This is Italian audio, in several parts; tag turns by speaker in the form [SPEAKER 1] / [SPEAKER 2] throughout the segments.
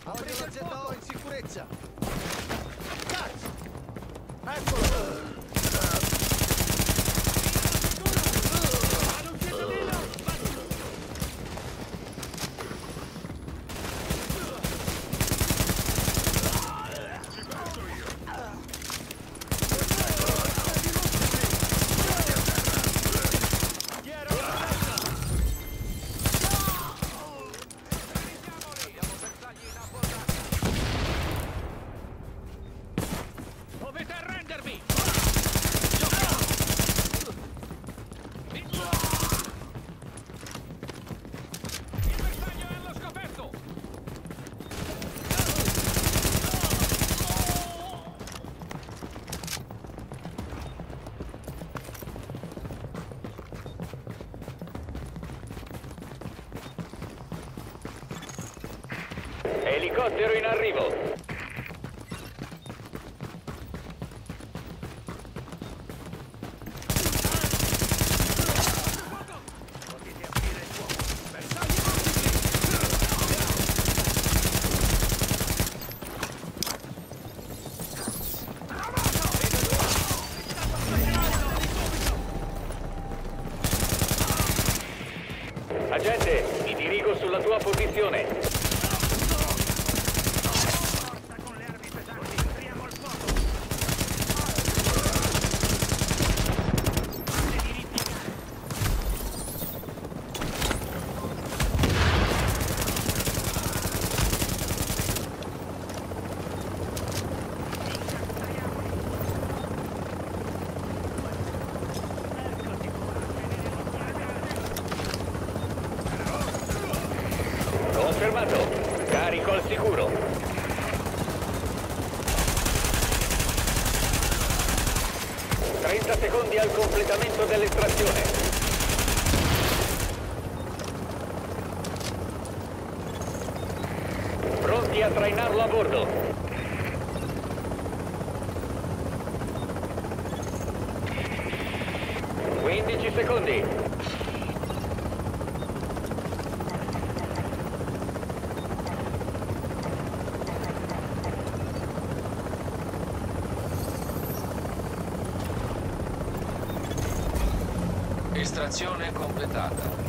[SPEAKER 1] Ho preso il fuoco in sicurezza. Cazzo! Eccolo!
[SPEAKER 2] Dovete arrendervi! Il bersaglio è allo scoperto!
[SPEAKER 3] Elicottero in arrivo. Agente, mi dirigo sulla tua posizione. Confermato. Carico al sicuro. Trenta secondi al completamento dell'estrazione. Pronti a trainarlo a bordo. 15 secondi.
[SPEAKER 4] Estrazione completata.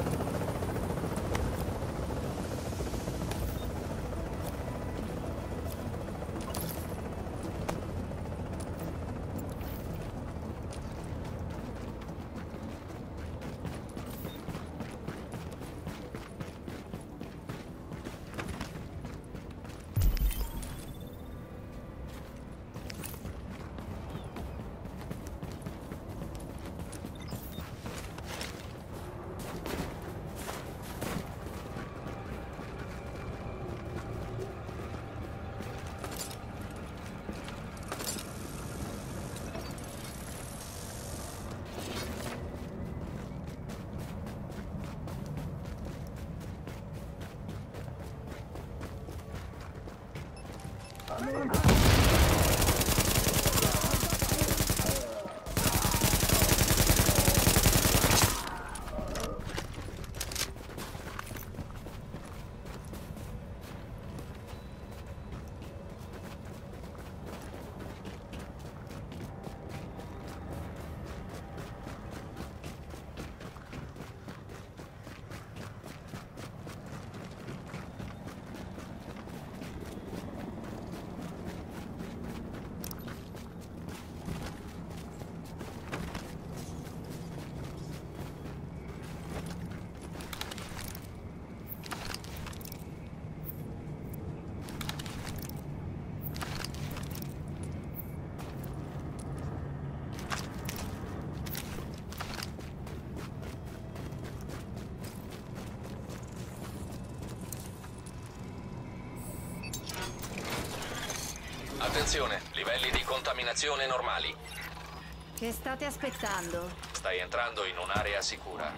[SPEAKER 4] Attenzione, livelli di contaminazione normali.
[SPEAKER 5] Che state aspettando?
[SPEAKER 4] Stai entrando in un'area sicura.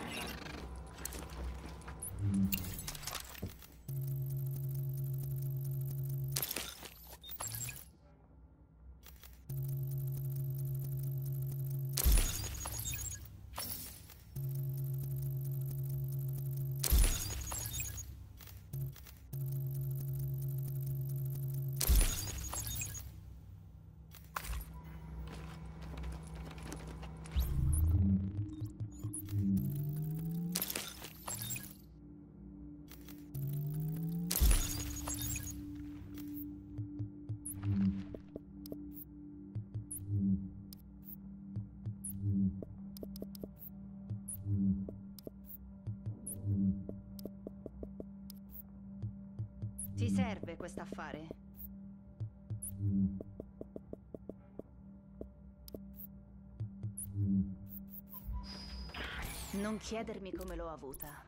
[SPEAKER 5] Ti serve quest'affare? Non chiedermi come l'ho avuta.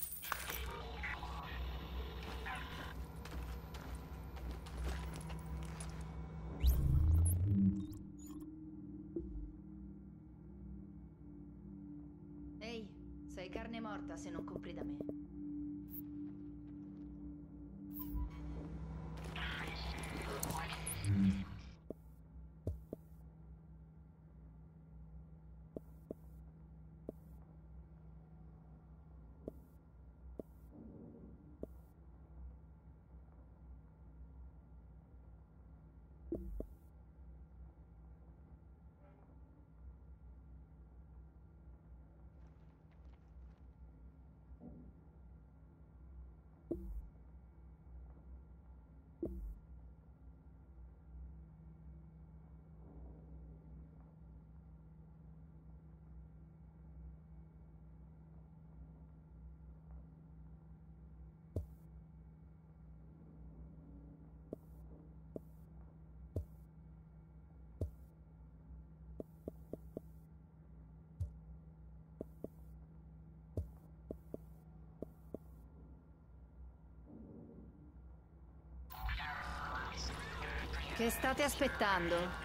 [SPEAKER 5] Ehi, sei carne morta se non compri da me. Che state aspettando?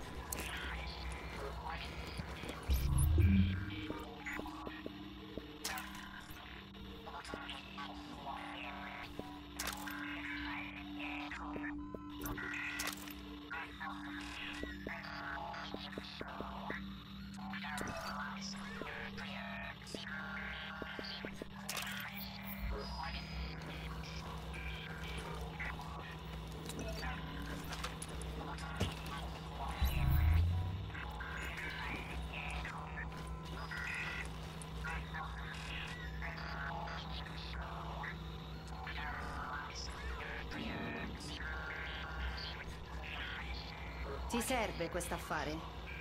[SPEAKER 5] Ti serve quest'affare?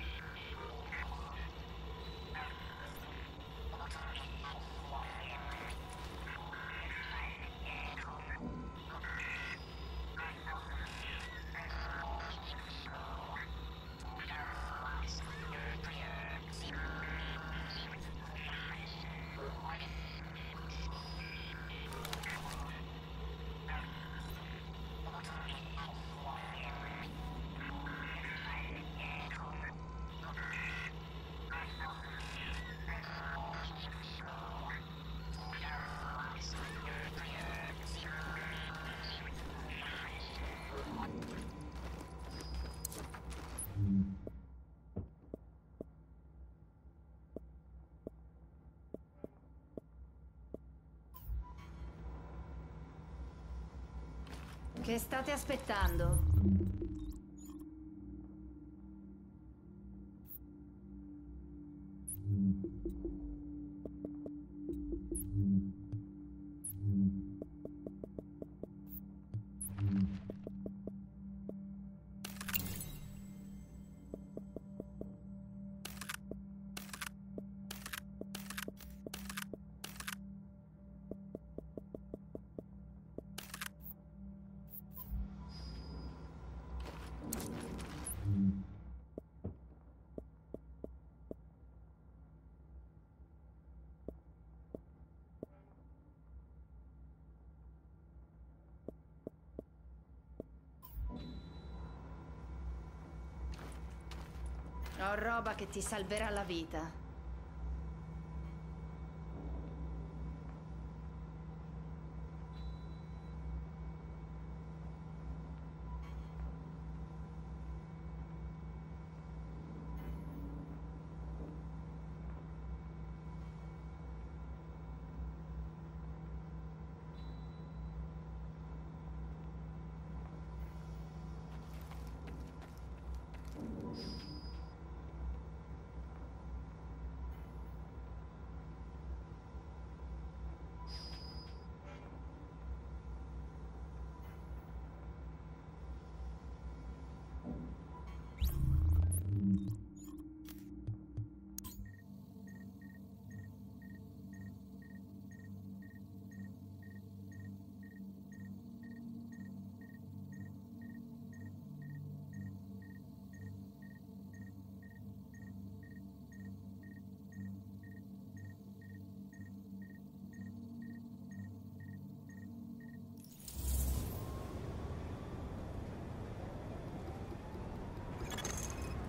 [SPEAKER 5] Che state aspettando? Ho roba che ti salverà la vita.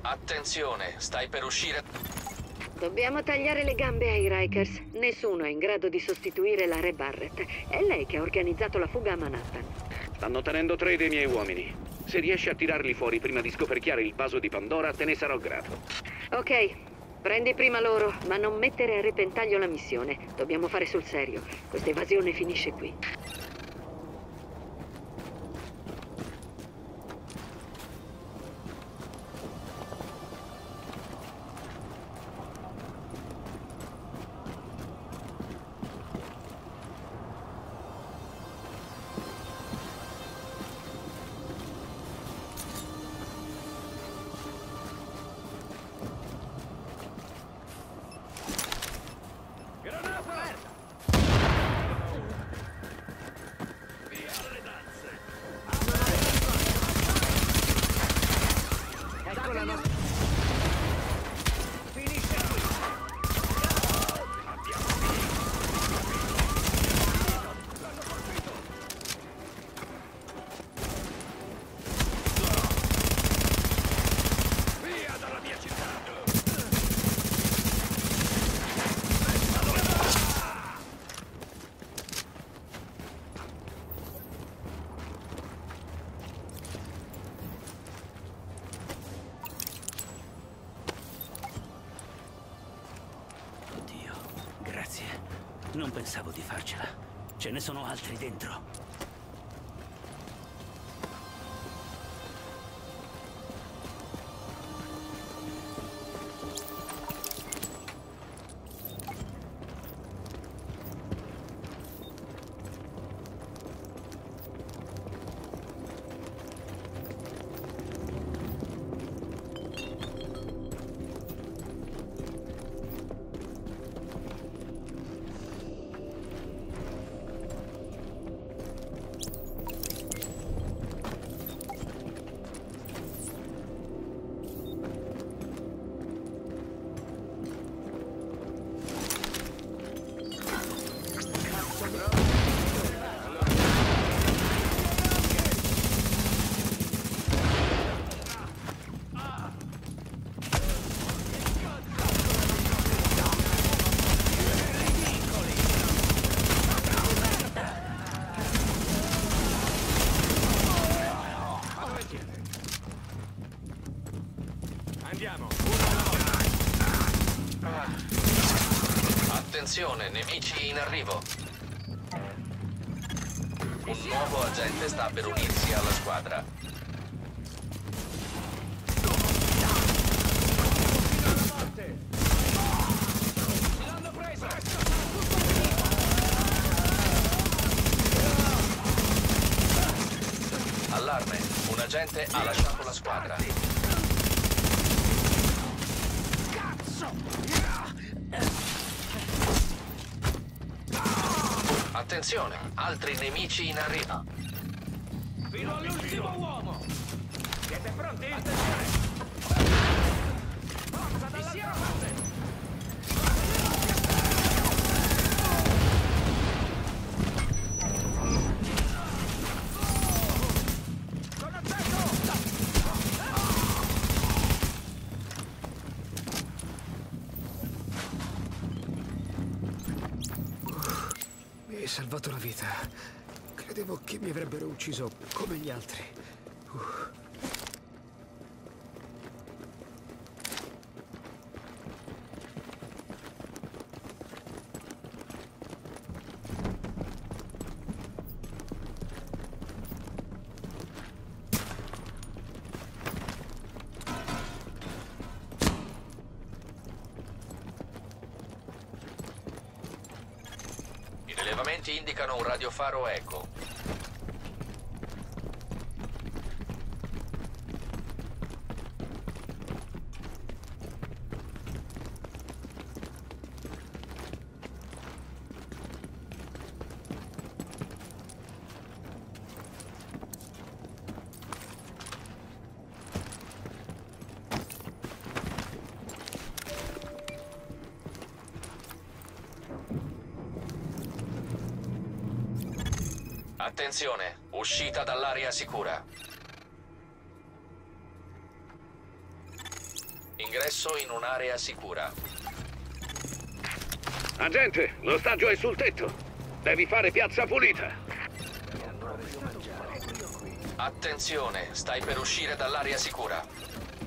[SPEAKER 4] Attenzione, stai per uscire.
[SPEAKER 6] Dobbiamo tagliare le gambe ai Rikers. Nessuno è in grado di sostituire la Re Barrett. È lei che ha organizzato la fuga a Manhattan.
[SPEAKER 7] Stanno tenendo 3 dei miei uomini. Se riesci a tirarli fuori prima di scoperchiare il vaso di Pandora, te ne sarò grato.
[SPEAKER 6] Ok, prendi prima loro, ma non mettere a repentaglio la missione. Dobbiamo fare sul serio. Questa evasione finisce qui.
[SPEAKER 1] Ecco la nostra... Finisce qui! L'hanno colpito! Via dalla mia città!
[SPEAKER 8] Oddio, grazie. Non pensavo di farcela. Ce ne sono altri dentro.
[SPEAKER 1] Andiamo!
[SPEAKER 4] Attenzione, nemici in arrivo. Un nuovo agente sta per unirsi alla squadra.
[SPEAKER 1] L'hanno preso!
[SPEAKER 4] Allarme, un agente ha lasciato la squadra. Attenzione, altri nemici in arrivo.
[SPEAKER 2] Fino all'ultimo uomo!
[SPEAKER 1] Siete pronti?
[SPEAKER 2] Forza dall'altra parte!
[SPEAKER 1] Sono acceso! Mi hai salvato la vita. Credevo che mi avrebbero ucciso come gli altri.
[SPEAKER 4] I rilevamenti indicano un radiofaro eco. Attenzione, uscita dall'area sicura. Ingresso in un'area sicura.
[SPEAKER 7] Agente, l'ostaggio è sul tetto. Devi fare piazza pulita.
[SPEAKER 4] Attenzione, stai per uscire dall'area sicura.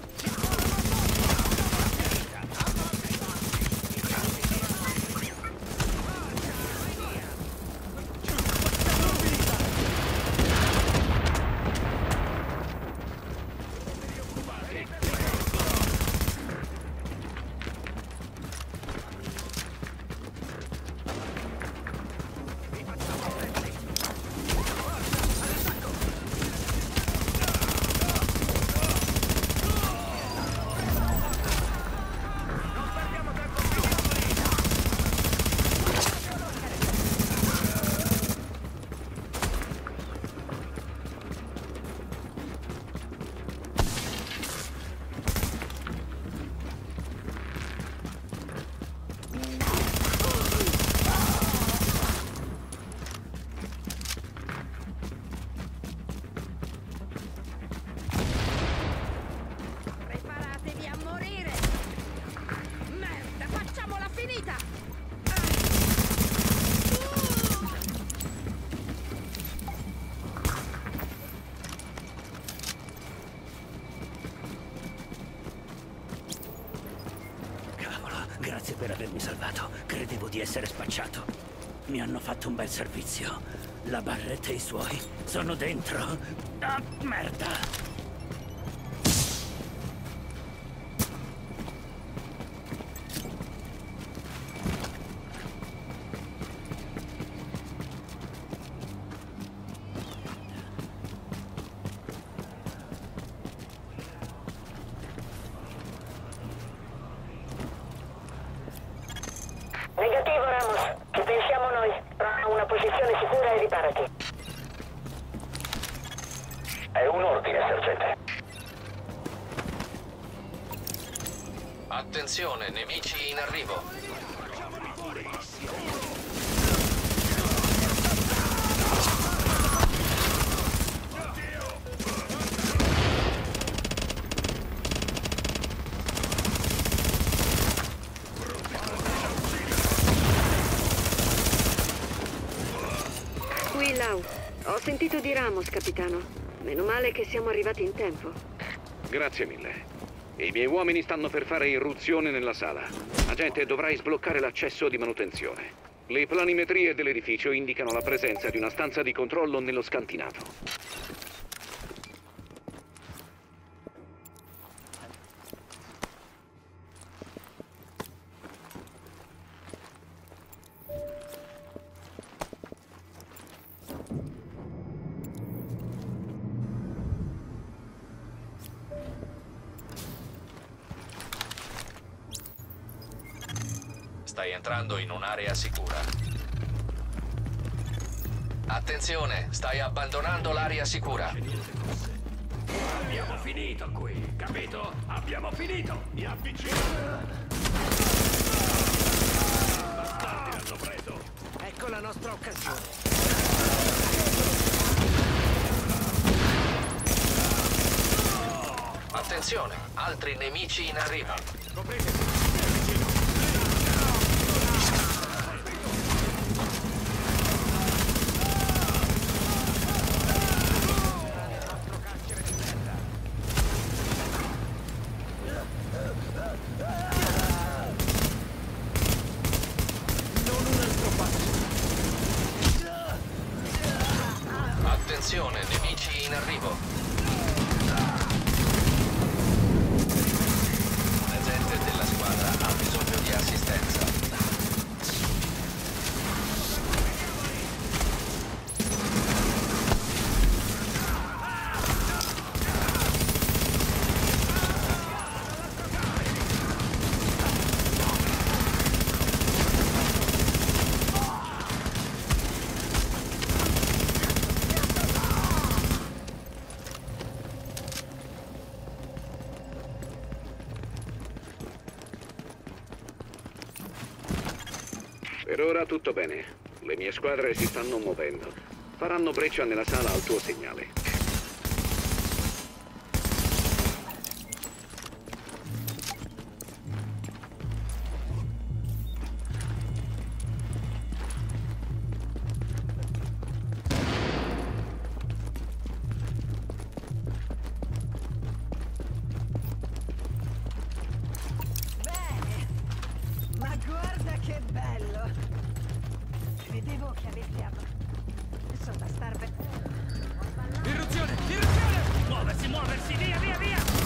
[SPEAKER 5] Preparatevi a morire! Merda, facciamola finita!
[SPEAKER 8] Cavolo, grazie per avermi salvato. Credevo di essere spacciato. Mi hanno fatto un bel servizio. La Barrett e i suoi sono dentro. Ah, merda!
[SPEAKER 6] Negativo, Ramos. Ci pensiamo noi. Trova una posizione sicura e riparati.
[SPEAKER 3] È un ordine, sergente.
[SPEAKER 4] Attenzione, nemici in arrivo.
[SPEAKER 6] Qui, Lau. Ho sentito di Ramos, capitano. Meno male che siamo arrivati in tempo.
[SPEAKER 7] Grazie mille. I miei uomini stanno per fare irruzione nella sala. Agente, dovrai sbloccare l'accesso di manutenzione. Le planimetrie dell'edificio indicano la presenza di una stanza di controllo nello scantinato.
[SPEAKER 4] Stai entrando in un'area sicura. Attenzione, stai abbandonando l'area sicura.
[SPEAKER 2] Abbiamo finito qui, capito? Abbiamo finito! Mi avvicino! Bastardi l'hanno preso!
[SPEAKER 1] Ecco la nostra occasione.
[SPEAKER 4] Attenzione, altri nemici in arrivo. Attenzione, nemici in arrivo. Un agente della squadra ha bisogno di assistenza.
[SPEAKER 7] Per ora tutto bene. Le mie squadre si stanno muovendo. Faranno breccia nella sala al tuo segnale.
[SPEAKER 5] sapevo che aveste Sotto starve.
[SPEAKER 8] Irruzione! Irruzione! Muoversi, muoversi! Via, via, via!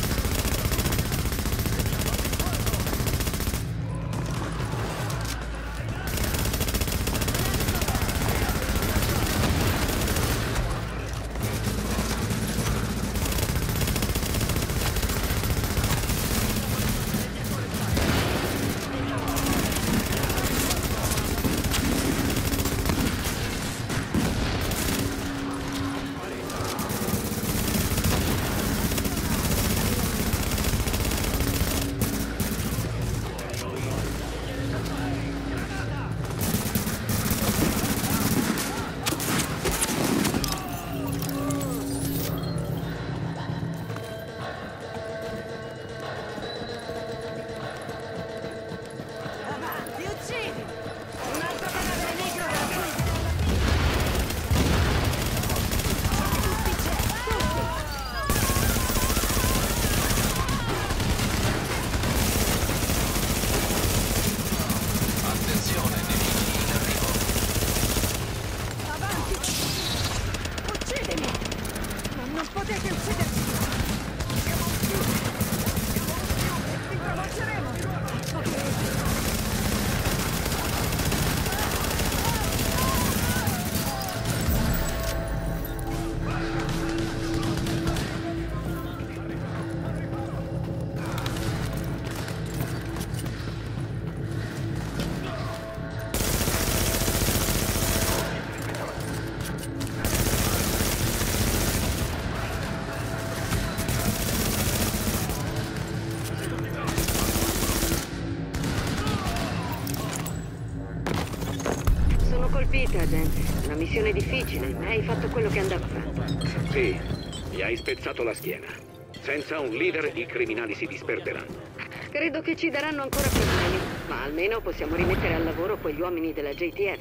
[SPEAKER 6] Agente, una missione difficile, ma hai fatto quello che andava fatto.
[SPEAKER 7] Sì, gli hai spezzato la schiena. Senza un leader i criminali si disperderanno.
[SPEAKER 6] Credo che ci daranno ancora problemi, ma almeno possiamo rimettere al lavoro quegli uomini della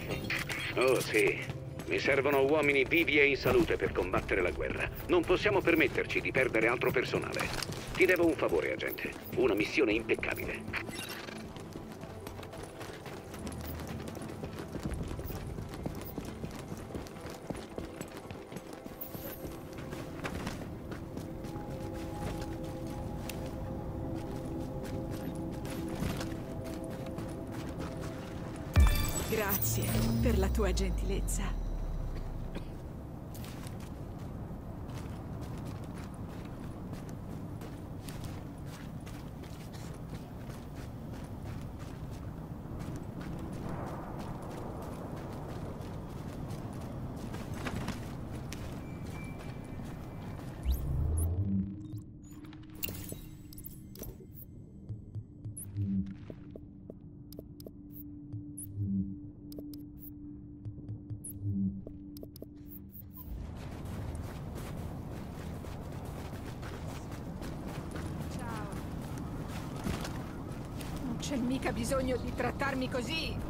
[SPEAKER 6] JTF.
[SPEAKER 7] Oh sì, mi servono uomini vivi e in salute per combattere la guerra. Non possiamo permetterci di perdere altro personale. Ti devo un favore, agente. Una missione impeccabile.
[SPEAKER 9] Grazie per la tua gentilezza. Non c'è mica bisogno di trattarmi così.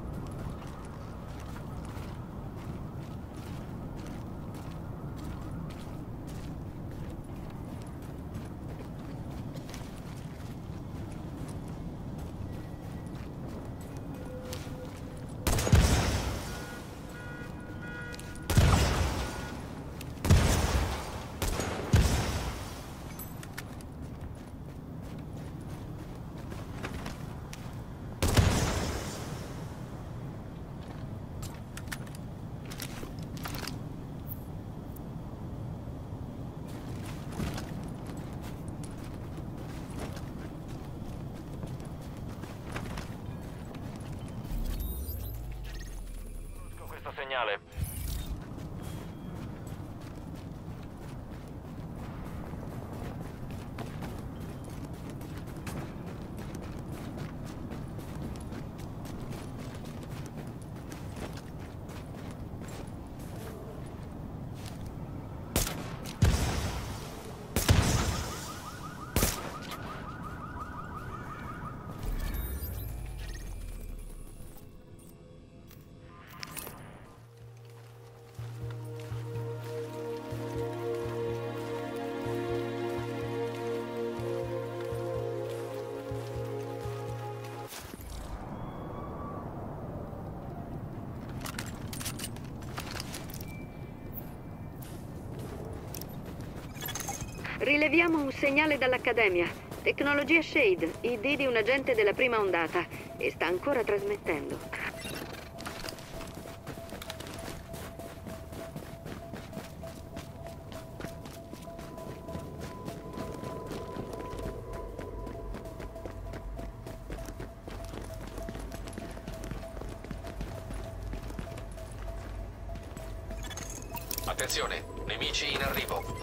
[SPEAKER 3] Segnale.
[SPEAKER 6] Rileviamo un segnale dall'Accademia. Tecnologia Shade, ID di un agente della prima ondata. E sta ancora trasmettendo.
[SPEAKER 4] Attenzione, nemici in arrivo.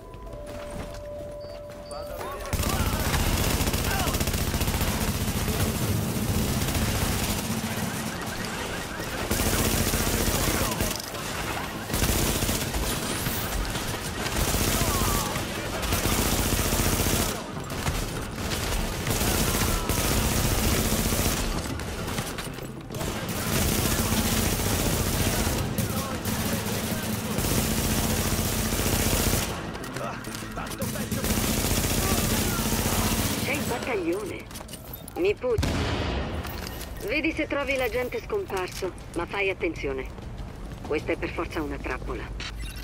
[SPEAKER 6] Mi puzza. Vedi se trovi l'agente scomparso, ma fai attenzione. Questa è per forza una trappola.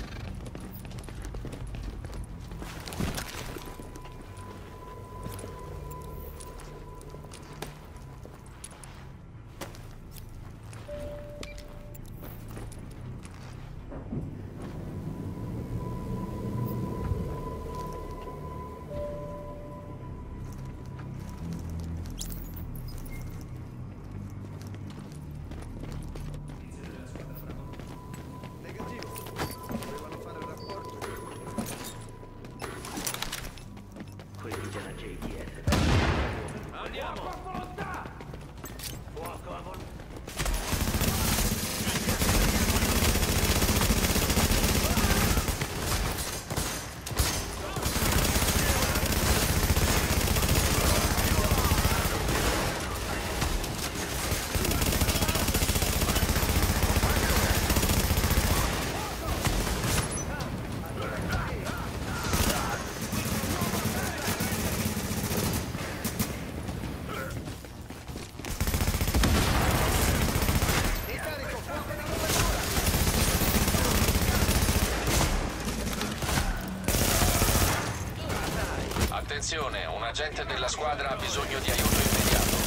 [SPEAKER 4] Attenzione, un agente della squadra ha bisogno di aiuto immediato.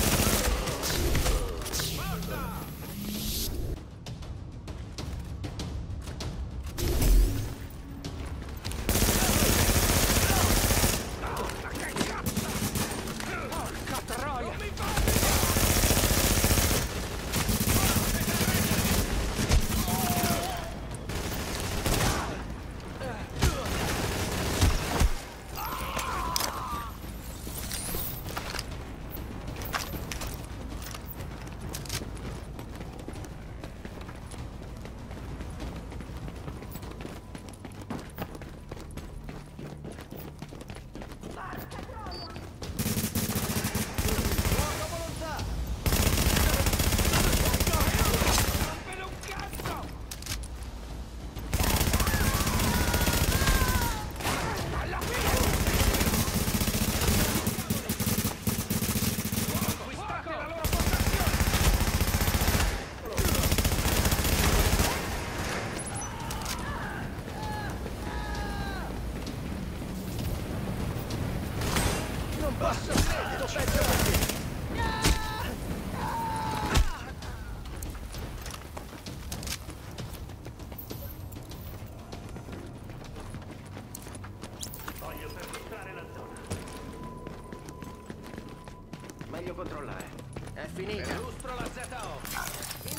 [SPEAKER 1] Meglio controllare. È finita.
[SPEAKER 2] Illustro la ZO.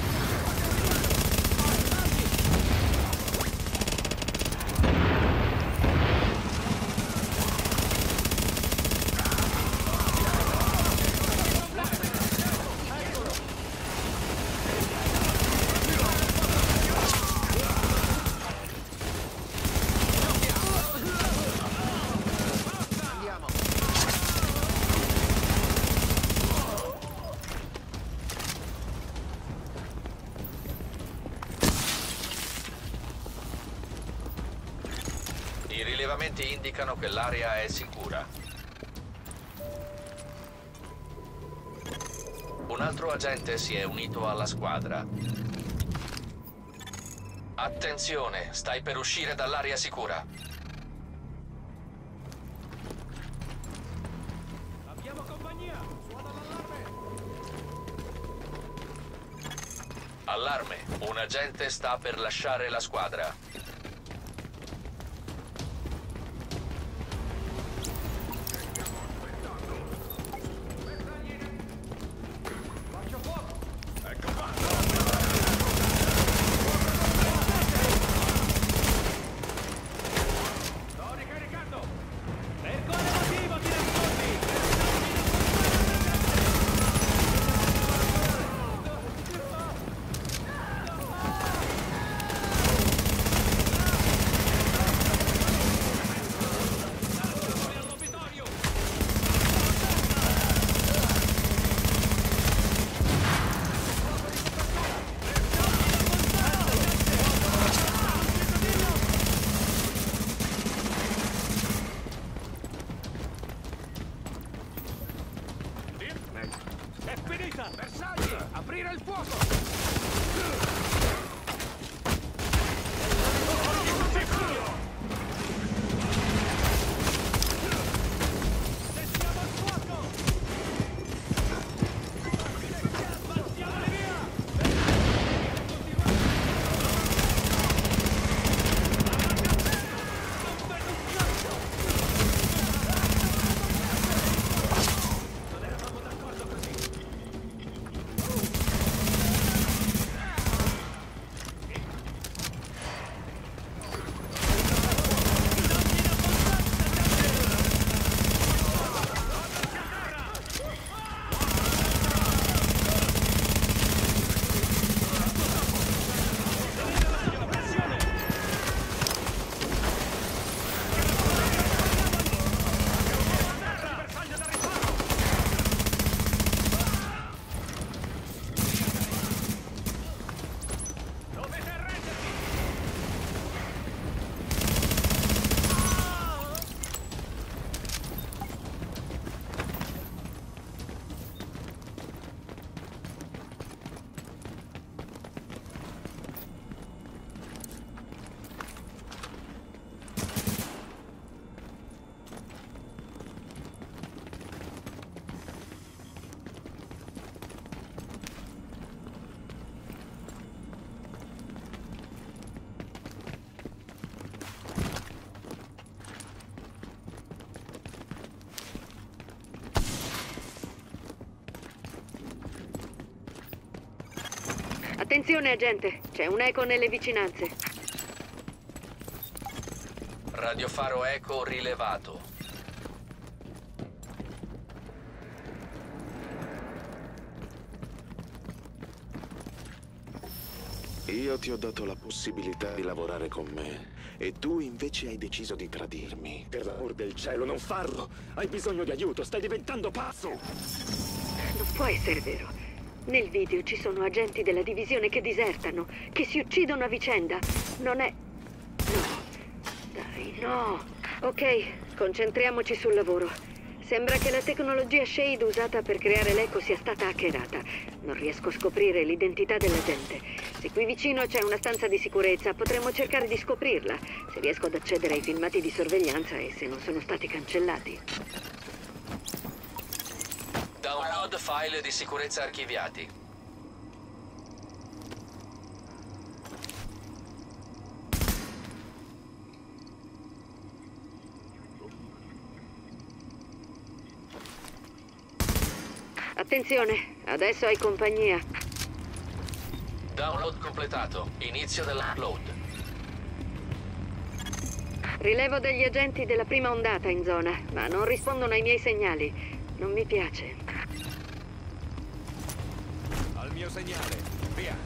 [SPEAKER 4] I rilevamenti indicano che l'area è sicura. Un altro agente si è unito alla squadra. Attenzione, stai per uscire dall'area sicura. Allarme, un agente sta per lasciare la squadra.
[SPEAKER 2] È finita! Bersagli! Aprire il fuoco!
[SPEAKER 6] Attenzione, agente. C'è un eco nelle vicinanze.
[SPEAKER 4] Radiofaro eco rilevato.
[SPEAKER 10] Io ti ho dato la possibilità di lavorare con me e tu invece hai deciso di tradirmi.
[SPEAKER 11] Per l'amor del cielo, non farlo! Hai bisogno di aiuto, stai diventando pazzo!
[SPEAKER 6] Non può essere vero. Nel video ci sono agenti della divisione che disertano, che si uccidono a vicenda. Non è... No. Dai, no. Ok, concentriamoci sul lavoro. Sembra che la tecnologia Shade usata per creare l'eco sia stata hackerata. Non riesco a scoprire l'identità dell'agente. Se qui vicino c'è una stanza di sicurezza, potremmo cercare di scoprirla. Se riesco ad accedere ai filmati di sorveglianza e se non sono stati cancellati.
[SPEAKER 4] Download file di sicurezza archiviati.
[SPEAKER 6] Attenzione, adesso hai compagnia.
[SPEAKER 4] Download completato. Inizio dell'upload.
[SPEAKER 6] Rilevo degli agenti della prima ondata in zona, ma non rispondono ai miei segnali. Non mi piace.
[SPEAKER 2] Al mio segnale, via!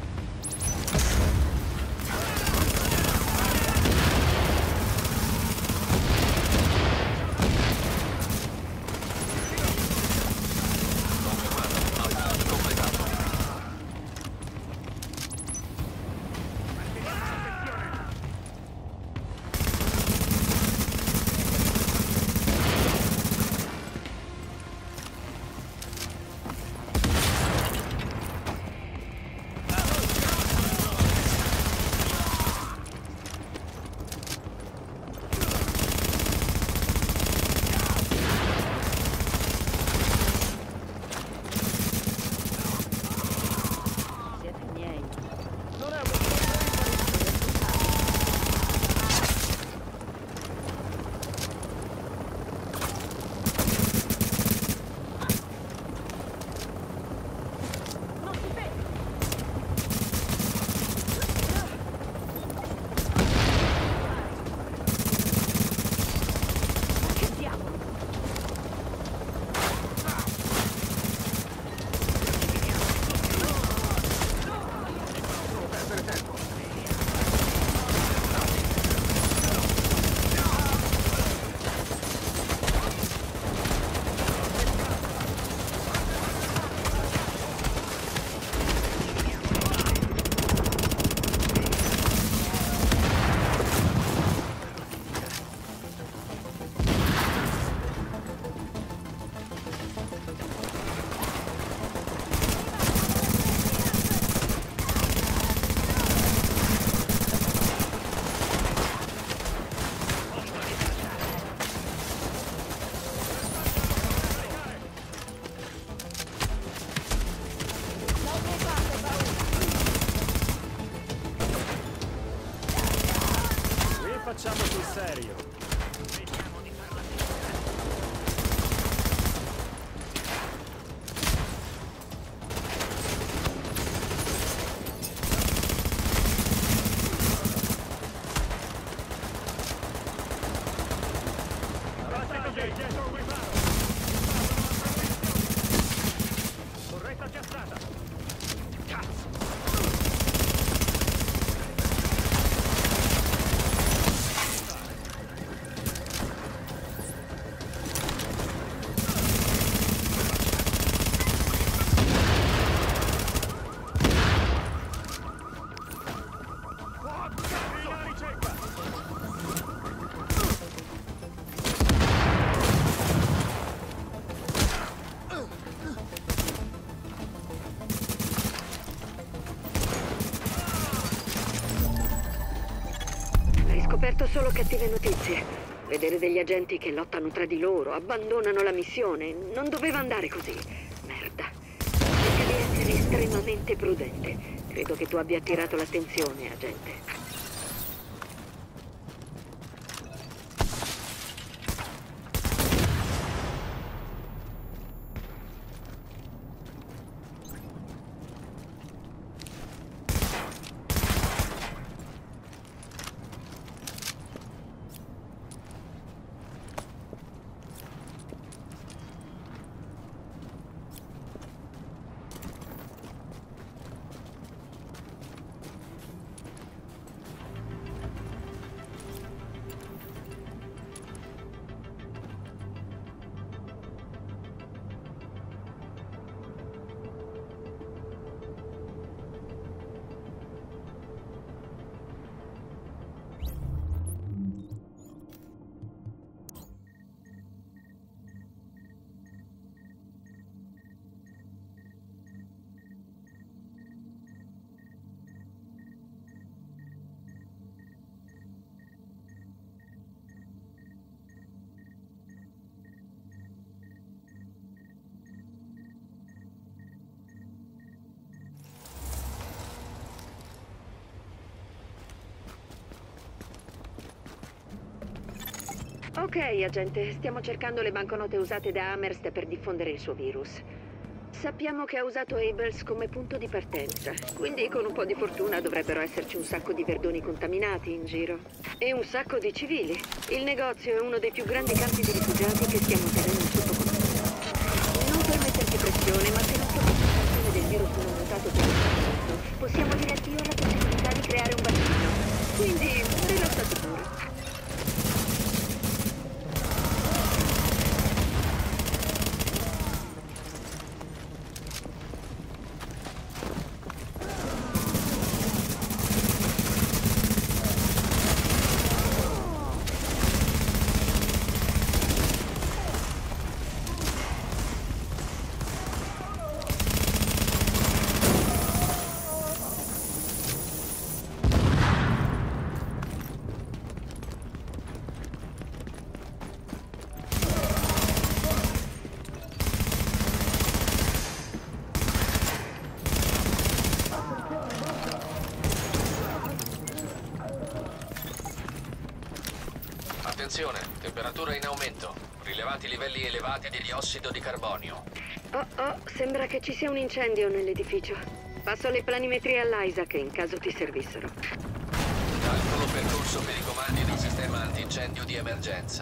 [SPEAKER 11] facciamo sul serio.
[SPEAKER 6] Scoperto solo cattive notizie. Vedere degli agenti che lottano tra di loro, abbandonano la missione. Non doveva andare così. Merda. Cerca di essere estremamente prudente. Credo che tu abbia attirato l'attenzione, agente. Ok, agente, stiamo cercando le banconote usate da Amherst per diffondere il suo virus. Sappiamo che ha usato Abels come punto di partenza, quindi con un po' di fortuna dovrebbero esserci un sacco di verdoni contaminati in giro. E un sacco di civili. Il negozio è uno dei più grandi campi di rifugiati che stiamo tenendo sotto controllo. Non per metterti pressione, ma se la concentrazione del virus non è mutato per il possiamo dire addio alla possibilità di creare un vaccino. Quindi, rilassati pure.
[SPEAKER 4] Attenzione, temperatura in aumento. Rilevati livelli elevati di diossido di carbonio.
[SPEAKER 6] Oh, sembra che ci sia un incendio nell'edificio. Passo le planimetrie all'Isaac in caso ti servissero.
[SPEAKER 4] Calcolo percorso per i comandi del sistema antincendio di emergenza.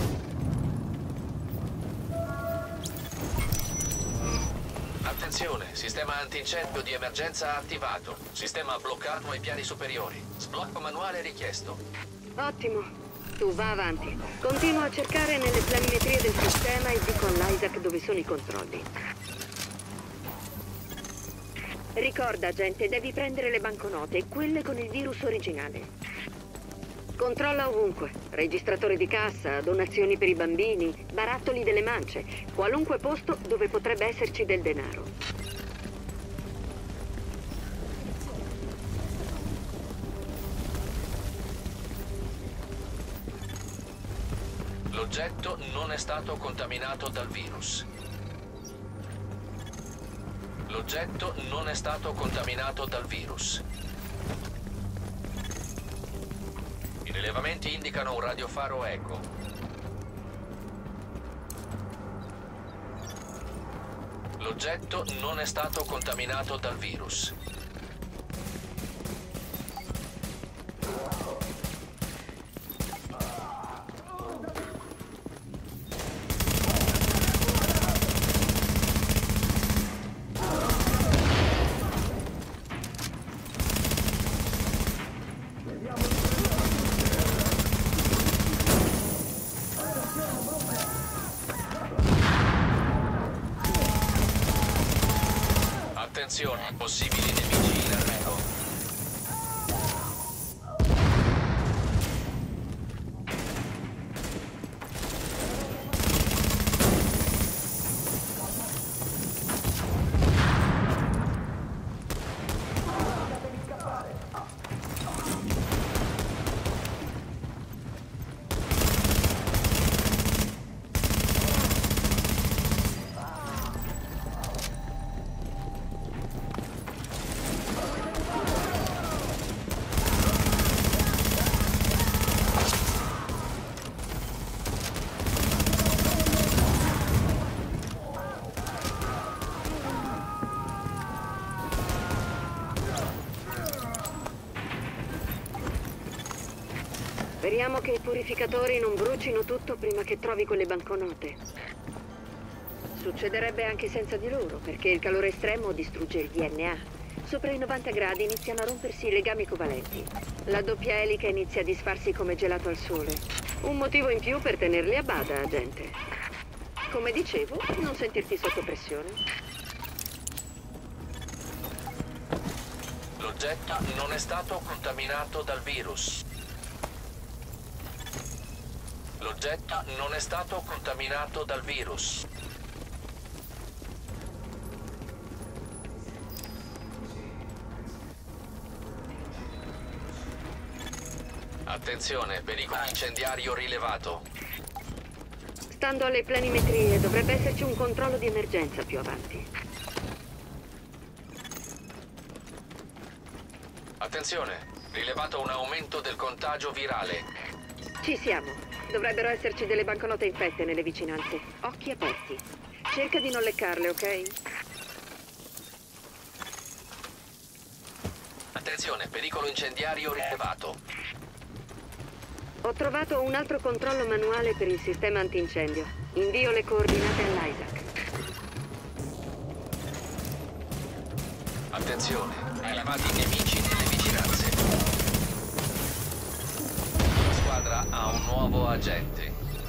[SPEAKER 4] Attenzione, sistema antincendio di emergenza attivato. Sistema bloccato ai piani superiori. Sblocco manuale richiesto.
[SPEAKER 6] Ottimo. Tu va avanti. Continua a cercare nelle planimetrie del sistema e dico all'Isaac dove sono i controlli. Ricorda, gente, devi prendere le banconote, quelle con il virus originale. Controlla ovunque. Registratore di cassa, donazioni per i bambini, barattoli delle mance, qualunque posto dove potrebbe esserci del denaro.
[SPEAKER 4] L'oggetto non è stato contaminato dal virus. L'oggetto non è stato contaminato dal virus. I Rilevamenti indicano un radiofaro eco. L'oggetto non è stato contaminato dal virus. Attenzione, possibili nemici in arrivo.
[SPEAKER 6] Speriamo che i purificatori non brucino tutto prima che trovi quelle banconote. Succederebbe anche senza di loro, perché il calore estremo distrugge il DNA. Sopra i 90 gradi iniziano a rompersi i legami covalenti. La doppia elica inizia a disfarsi come gelato al sole. Un motivo in più per tenerli a bada, agente. Come dicevo, non sentirti sotto pressione.
[SPEAKER 4] L'oggetto non è stato contaminato dal virus. L'oggetto non è stato contaminato dal virus. Attenzione, pericolo incendiario rilevato.
[SPEAKER 6] Stando alle planimetrie, dovrebbe esserci un controllo di emergenza più avanti.
[SPEAKER 4] Attenzione, rilevato un aumento del contagio virale.
[SPEAKER 6] Ci siamo. Dovrebbero esserci delle banconote infette nelle vicinanze. Occhi aperti. Cerca di non leccarle, ok?
[SPEAKER 4] Attenzione, pericolo incendiario rilevato.
[SPEAKER 6] Ho trovato un altro controllo manuale per il sistema antincendio. Invio le coordinate all'Isaac.
[SPEAKER 4] Attenzione, rilevati nemici nelle vicinanze. La squadra ha un nuovo agente.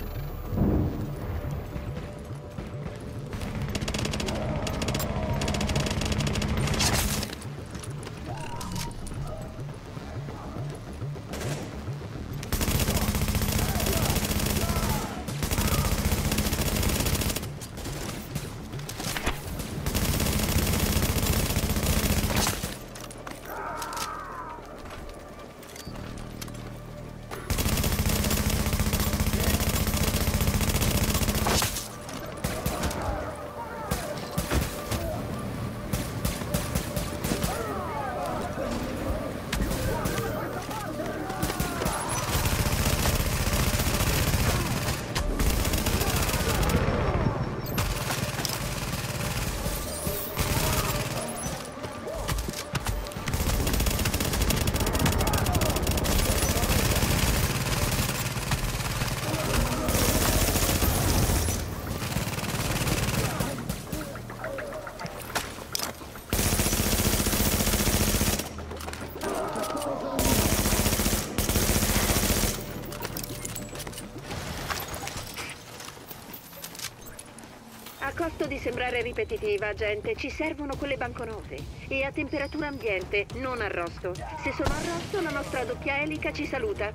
[SPEAKER 6] A costo di sembrare ripetitiva, gente, ci servono quelle banconote. E a temperatura ambiente, non arrosto. Se sono arrosto, la nostra doppia elica ci saluta.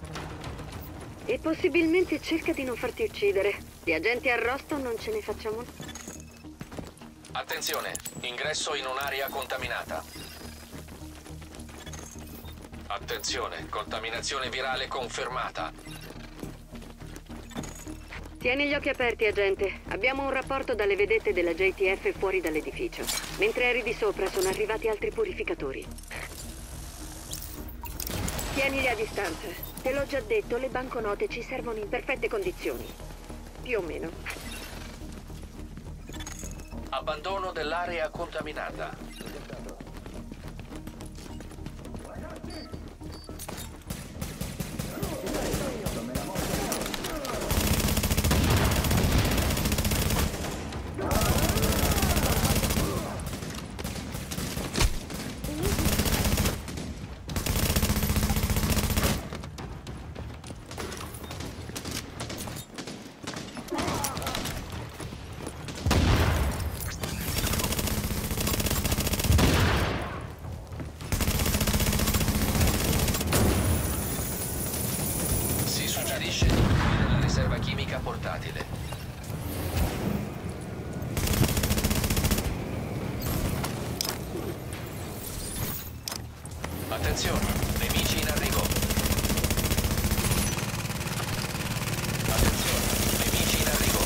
[SPEAKER 6] E possibilmente cerca di non farti uccidere. Di agenti arrosto non ce ne facciamo.
[SPEAKER 4] Attenzione, ingresso in un'area contaminata. Attenzione, contaminazione virale confermata.
[SPEAKER 6] Tieni gli occhi aperti, agente. Abbiamo un rapporto dalle vedette della JTF fuori dall'edificio. Mentre eri di sopra sono arrivati altri purificatori. Tienili a distanza. Te l'ho già detto, le banconote ci servono in perfette condizioni. Più o meno.
[SPEAKER 4] Abbandono dell'area contaminata. Suggerisce di includere la riserva chimica portatile. Attenzione, nemici in arrivo. Attenzione, nemici in arrivo.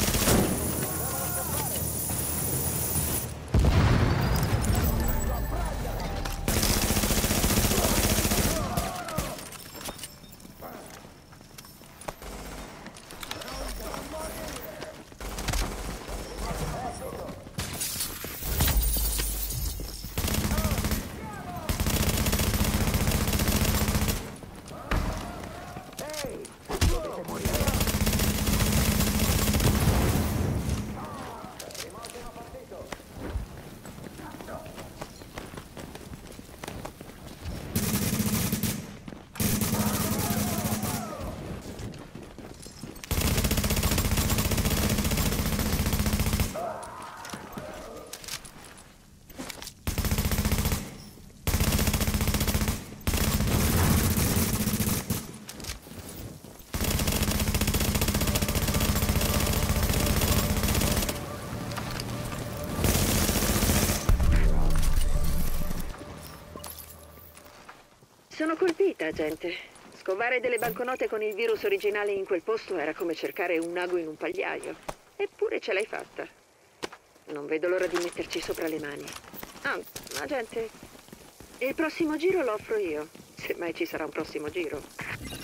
[SPEAKER 6] Sono colpita, agente. Scovare delle banconote con il virus originale in quel posto era come cercare un ago in un pagliaio. Eppure ce l'hai fatta. Non vedo l'ora di metterci sopra le mani. Ah, agente, il prossimo giro lo offro io, se mai ci sarà un prossimo giro.